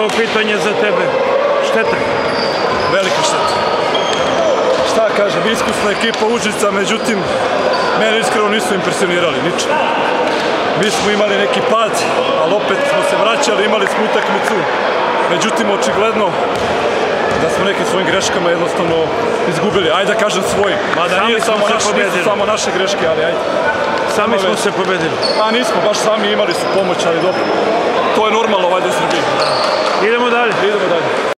ovo pitanje za tebe. Šteta? Velika šteta. Šta kažem, iskusna ekipa Užica, međutim, mene iskreno nisu impresionirali ničem. Mi smo imali neki pad, ali opet smo se vraćali, imali smo utakmicu. Međutim, očigledno da smo nekim svojim greškama jednostavno izgubili. Ajde da kažem svojim. Mada nisu samo naše greške, ali ajde. Sami smo se pobedili. Pa nismo, baš sami imali su pomoć, ali dobro. To je normalno valjda u Srbiji. Idemo dalje.